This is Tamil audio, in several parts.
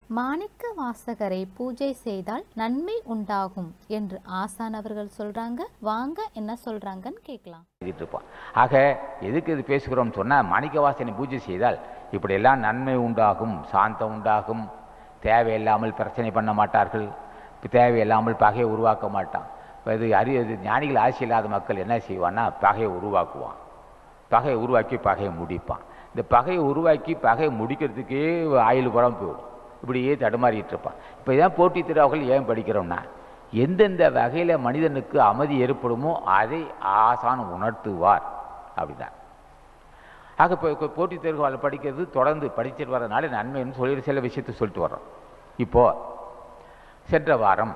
மாணிக்க வாசகரை பூஜை செய்தால் நன்மை உண்டாகும் என்று ஆசான் அவர்கள் சொல்றாங்க. வாங்க என்ன சொல்றாங்கன்னு கேட்கலாம். ஆக எதுக்கு இது பேசுகிறோம் சொன்னா, மாணிக்க வாசனை பூஜை செய்தால் இப்படியெல்லாம் நன்மை உண்டாகும், சாந்தம் உண்டாகும், தேவையில்லாமல் பிரச்சனை பண்ண மாட்டார்கள், தேவையில்லாமல் பகையை உருவாக்க மாட்டான். இது ஞானிகள் ஆட்சி இல்லாத மக்கள் என்ன செய்வான்னா, பகையை உருவாக்குவான், பகையை உருவாக்கி பகையை முடிப்பான். இந்த பகையை உருவாக்கி பகையை முடிக்கிறதுக்கே ஆயுள் புறம் போயிடும். இப்படியே தடுமாறிட்டு இருப்பான். இப்போ இதான் போட்டி திருவாக்கள் ஏன் படிக்கிறோம்னா, எந்தெந்த வகையில் மனிதனுக்கு அமைதி ஏற்படுமோ அதை ஆசான் உணர்த்துவார் அப்படிதான். ஆக இப்போ போட்டி தேர்வுகள் படிக்கிறது தொடர்ந்து படிச்சுட்டு வரதுனால நன்மைன்னு சொல்லி சில விஷயத்தை சொல்லிட்டு வர்றோம். இப்போது சென்ற வாரம்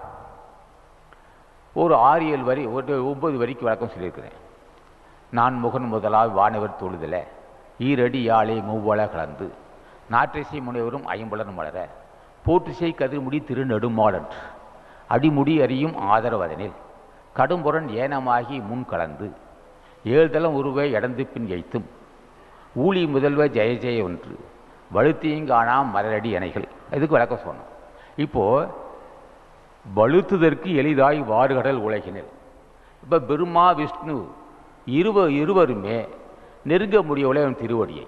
ஒரு 6-7 வரி, ஒரு 9 வரிக்கு விளக்கம் சொல்லியிருக்கிறேன். நான் முகன் முதலாக வானவர் தொழுதல ஈரடி யாழை மூவள கலந்து நாற்றிசை முனைவரும் ஐம்புலன் மலர போற்றிசை கதிர்முடி திருநெடுமாடன்று அடிமுடி அறியும் ஆதரவதனில் கடும்புறன் ஏனமாகி முன் கலந்து ஏழ்தளம் உருவை இடந்து பின் எய்த்தும் ஊழி முதல்வ ஜெய ஜெய ஒன்று வலுத்தியங்கானாம் மலரடி இணைகள். இதுக்கு விளக்கம் சொன்னோம். இப்போது வலுத்துதற்கு எளிதாய் வாறுகடல் உலகினில் இப்போ பிரம்மா விஷ்ணு இருவருமே நெருங்க முடியவில்லை அவன் திருவடியை.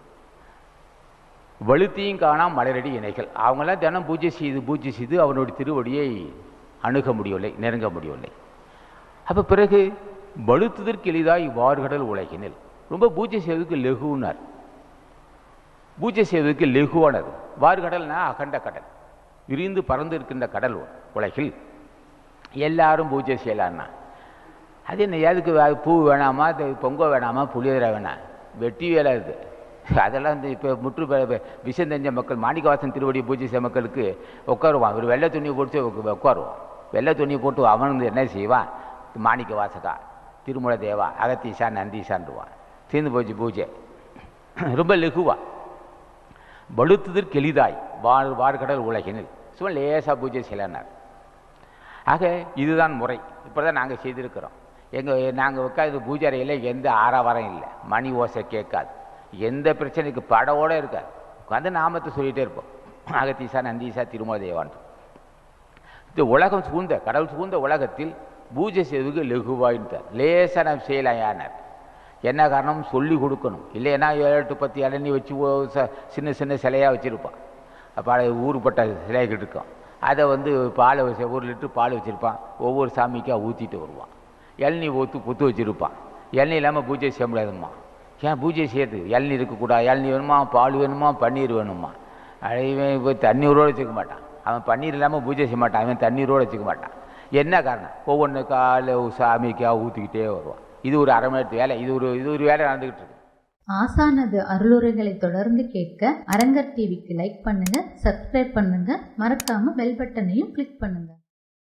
வலுத்தையும் காணாம் மலரடி இணைகள், அவங்களாம் தினம் பூஜை செய்து அவனுடைய திருவடியை அணுக முடியவில்லை, நெருங்க முடியவில்லை. அப்போ பிறகு வலுத்துதற்கு எளிதாய் வாறுகடல் உலகினில், ரொம்ப பூஜை செய்வதற்கு லெகுனார், பூஜை செய்வதற்கு லெகுவானது. வாறுகடல்னா அகண்ட கடல், விரிந்து பறந்து இருக்கின்ற கடல் உலகில் எல்லாரும் பூஜை செய்யலான்னா அது என்ன, எதுக்கு பூ வேணாமா, பொங்க வேணாமா, புளியோதரை வேணாம், வெட்டி வேலை இது அதெல்லாம் இப்போ முற்று விஷம் தெரிஞ்ச மக்கள் மாணிக்கவாசன் திருவடி பூஜை செய்ய மக்களுக்கு உட்காருவான். ஒரு வெள்ளை துணியை போட்டு உட்காருவான். வெள்ளை துணியை போட்டு அவன் என்ன செய்வான், மாணிக்க வாசகா திருமூல தேவா அகத்தீசா நந்தீசான்டுவான். தீர்ந்து போச்சு பூஜை. ரொம்ப லெகுவா வலுத்துதற்கு எளிதாய் வார்கடல் உலகினில் சும்மா லேசாக பூஜை செய்யலான்னார். ஆக இதுதான் முறை. இப்போ தான் நாங்கள் செய்திருக்கிறோம். நாங்கள் உட்காந்து பூஜை அறையில் எந்த ஆரவாரம் இல்லை, மணி ஓசை கேட்காது, எந்த பிரச்சனைக்கு படவோடு இருக்காது. உட்காந்து நாமத்தை சொல்லிகிட்டே இருப்போம், அகத்தீசா நந்தீசா திருமூல தேவான்ட்டு. இந்த உலகம் சூழ்ந்த கடவுள் சூழ்ந்த உலகத்தில் பூஜை செய்வதுக்கு லெகுவாயின்ட்டார். லேசாக நம்ம செய்யலாம். யானார் என்ன காரணம் சொல்லி கொடுக்கணும். இல்லைன்னா 7-10 இளநீ வச்சு சின்ன சின்ன சிலையாக வச்சுருப்பான். அப்போ ஊருப்பட்ட சிலைகள் இருக்கும். அதை பாலை 1 லிட்டர் பால் வச்சுருப்பான். ஒவ்வொரு சாமிக்காக ஊற்றிட்டு வருவான். இளநீ பொத்து வச்சுருப்பான். இளநீ இல்லாமல் பூஜை செய்ய முடியாதும்மா. ஏன் பூஜை செய்யறது, இளநீ இருக்கக்கூடாது, இளநீ வேணுமா, பால் வேணுமா, பன்னீர் வேணுமா. இவன் போய் தண்ணீரோடு வச்சுக்க மாட்டான். அவன் பன்னீர் இல்லாமல் பூஜை செய்ய மாட்டான். அவன் தண்ணீரோடு வச்சுக்க மாட்டான். என்ன காரணம், ஒவ்வொன்று காலை சாமிக்காக ஊற்றிக்கிட்டே வருவான். இது ஒரு அரை மணி நேரத்து வேலை. இது ஒரு வேலை நடந்துக்கிட்டு இருக்கு. ஆசானது அருளுரைகளை தொடர்ந்து கேட்க அரங்கர் டிவிக்கு லைக் பண்ணுங்க, சப்ஸ்கிரைப் பண்ணுங்க, மறக்காம பெல் பட்டனையும் கிளிக் பண்ணுங்க.